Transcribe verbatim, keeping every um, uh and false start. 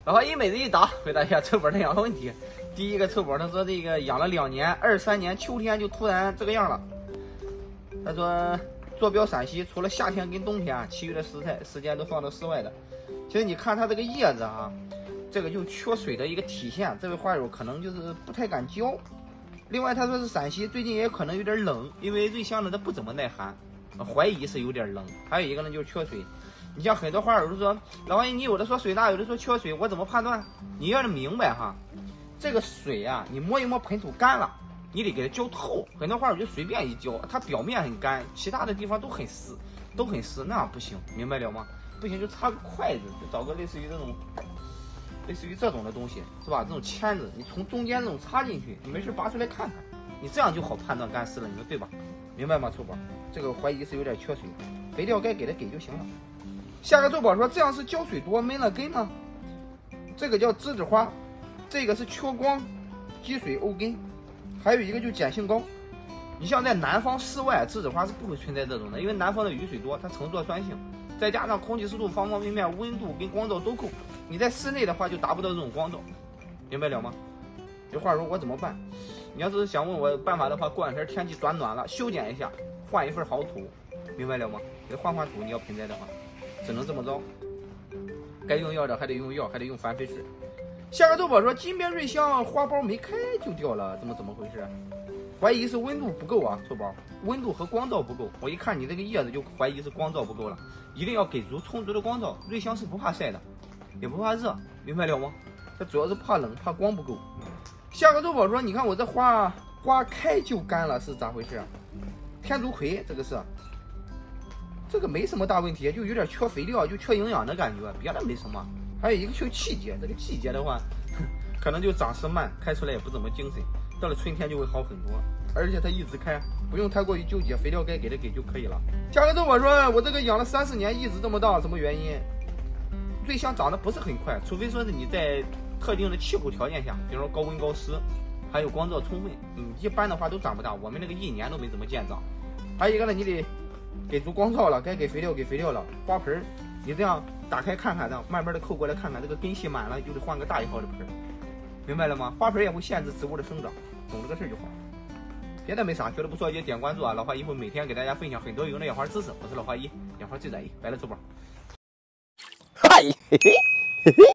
老花一每日一答回答一下臭宝的两个问题。第一个臭宝他说这个养了两年，二三年秋天就突然这个样了。他说坐标陕西，除了夏天跟冬天，其余的时态时间都放到室外的。其实你看它这个叶子啊，这个就缺水的一个体现。这位花友可能就是不太敢浇。另外他说是陕西，最近也有可能有点冷，因为瑞香呢它不怎么耐寒，怀疑是有点冷。还有一个呢就是缺水。你像很多花友都说，老王你有的说水大，有的说缺水，我怎么判断？你要是明白哈，这个水啊，你摸一摸盆土干了，你得给它浇透。很多花友就随便一浇，它表面很干，其他的地方都很湿，都很湿，那样不行，明白了吗？不行就插个筷子，就找个类似于这种，类似于这种的东西，是吧？这种签子，你从中间这种插进去，你没事拔出来看看，你这样就好判断干湿了，你说对吧？明白吗，臭宝？这个怀疑是有点缺水，肥料该给的给就行了。下个臭宝说，这样是浇水多闷了根吗？这个叫栀子花，这个是缺光积水沤根，还有一个就碱性高。你像在南方室外，栀子花是不会存在这种的，因为南方的雨水多，它乘坐酸性，再加上空气湿度方方面面，温度跟光照都够。你在室内的话就达不到这种光照，明白了吗？这话说我怎么办？你要是想问我办法的话，过两天天气转暖了，修剪一下，换一份好土，明白了吗？得换换土，你要盆栽的话。只能这么着，该用药的还得用药，还得用反肥水。下个周宝说，金边瑞香花苞没开就掉了，怎么怎么回事？怀疑是温度不够啊，臭宝，温度和光照不够。我一看你这个叶子就怀疑是光照不够了，一定要给足充足的光照。瑞香是不怕晒的，也不怕热，明白了吗？它主要是怕冷，怕光不够。下个周宝说，你看我这花花开就干了，是咋回事？天竺葵这个是。这个没什么大问题，就有点缺肥料，就缺营养的感觉，别的没什么。还有一个缺气节，这个季节的话，可能就长势慢，开出来也不怎么精神。到了春天就会好很多，而且它一直开，不用太过于纠结，肥料该给的给就可以了。下个周我说，我这个养了三四年，一直这么大，什么原因？瑞香长得不是很快，除非说是你在特定的气候条件下，比如说高温高湿，还有光照充分，嗯，一般的话都长不大。我们那个一年都没怎么见长。还有一个呢，你得给足光照了，该给肥料给肥料了。花盆你这样打开看看，这样慢慢的扣过来看看，这个根系满了就得换个大一号的盆，明白了吗？花盆也会限制植物的生长，懂这个事就好。别的没啥，觉得不错就点关注啊。老花姨会每天给大家分享很多有用的养花知识，我是老花姨，养花最在意，拜了，周宝。嗨，嘿嘿嘿嘿。